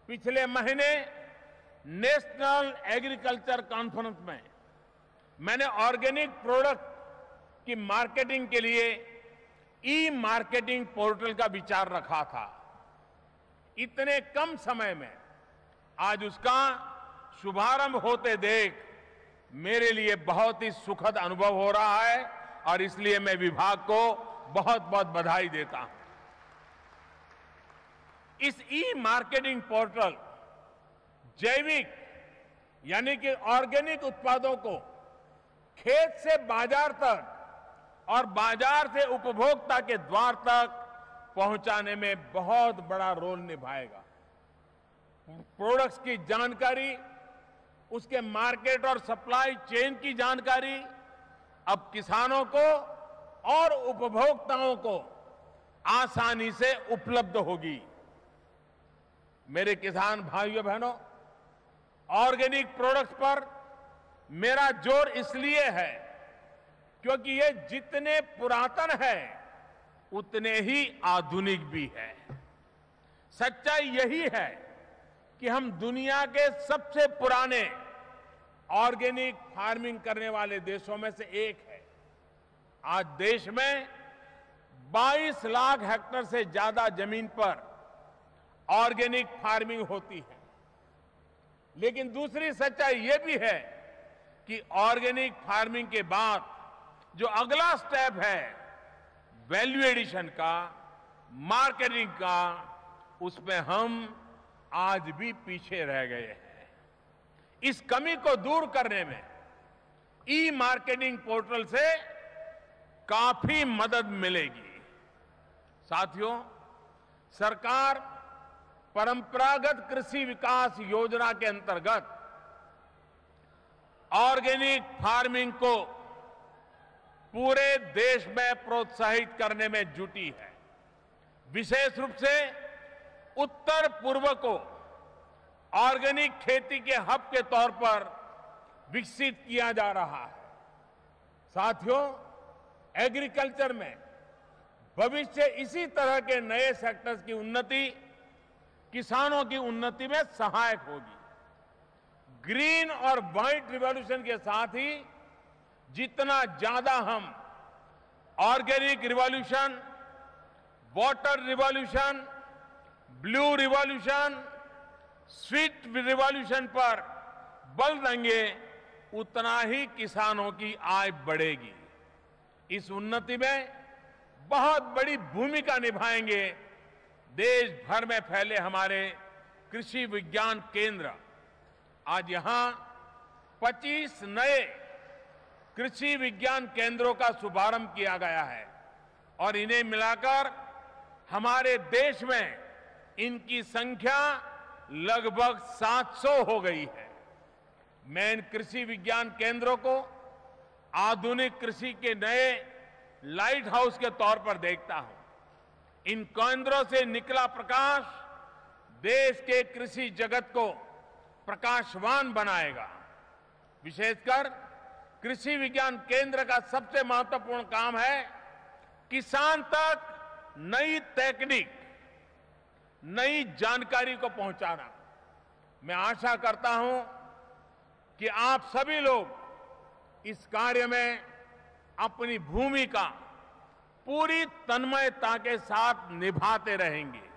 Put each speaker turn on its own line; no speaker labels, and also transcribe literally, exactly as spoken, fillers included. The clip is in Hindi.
पिछले महीने नेशनल एग्रीकल्चर कॉन्फ्रेंस में मैंने ऑर्गेनिक प्रोडक्ट की मार्केटिंग के लिए ई मार्केटिंग पोर्टल का विचार रखा था। इतने कम समय में आज उसका शुभारंभ होते देख मेरे लिए बहुत ही सुखद अनुभव हो रहा है और इसलिए मैं विभाग को बहुत बहुत बधाई देता हूं। इस ई मार्केटिंग पोर्टल जैविक यानी कि ऑर्गेनिक उत्पादों को खेत से बाजार तक और बाजार से उपभोक्ता के द्वार तक पहुंचाने में बहुत बड़ा रोल निभाएगा। प्रोडक्ट्स की जानकारी, उसके मार्केट और सप्लाई चेन की जानकारी अब किसानों को और उपभोक्ताओं को आसानी से उपलब्ध होगी। मेरे किसान भाइयों बहनों, ऑर्गेनिक प्रोडक्ट्स पर मेरा जोर इसलिए है क्योंकि ये जितने पुरातन है उतने ही आधुनिक भी है। सच्चाई यही है कि हम दुनिया के सबसे पुराने ऑर्गेनिक फार्मिंग करने वाले देशों में से एक है। आज देश में बाईस लाख हेक्टेयर से ज्यादा जमीन पर ऑर्गेनिक फार्मिंग होती है। लेकिन दूसरी सच्चाई यह भी है कि ऑर्गेनिक फार्मिंग के बाद जो अगला स्टेप है वैल्यू एडिशन का, मार्केटिंग का, उसमें हम आज भी पीछे रह गए हैं। इस कमी को दूर करने में ई मार्केटिंग पोर्टल से काफी मदद मिलेगी। साथियों, सरकार परंपरागत कृषि विकास योजना के अंतर्गत ऑर्गेनिक फार्मिंग को पूरे देश में प्रोत्साहित करने में जुटी है। विशेष रूप से उत्तर पूर्व को ऑर्गेनिक खेती के हब के तौर पर विकसित किया जा रहा है। साथियों, एग्रीकल्चर में भविष्य इसी तरह के नए सेक्टर्स की उन्नति किसानों की उन्नति में सहायक होगी। ग्रीन और व्हाइट रिवॉल्यूशन के साथ ही जितना ज्यादा हम organic revolution, water revolution, blue revolution, sweet revolution पर बल देंगे उतना ही किसानों की आय बढ़ेगी। इस उन्नति में बहुत बड़ी भूमिका निभाएंगे देश भर में फैले हमारे कृषि विज्ञान केंद्र। आज यहां पच्चीस नए कृषि विज्ञान केंद्रों का शुभारंभ किया गया है और इन्हें मिलाकर हमारे देश में इनकी संख्या लगभग सात सौ हो गई है। मैं इन कृषि विज्ञान केंद्रों को आधुनिक कृषि के नए लाइट हाउस के तौर पर देखता हूं। इन केंद्रों से निकला प्रकाश देश के कृषि जगत को प्रकाशवान बनाएगा। विशेषकर कृषि विज्ञान केंद्र का सबसे महत्वपूर्ण काम है किसान तक नई तकनीक, नई जानकारी को पहुंचाना। मैं आशा करता हूं कि आप सभी लोग इस कार्य में अपनी भूमिका पूरी तन्मयता के साथ निभाते रहेंगे।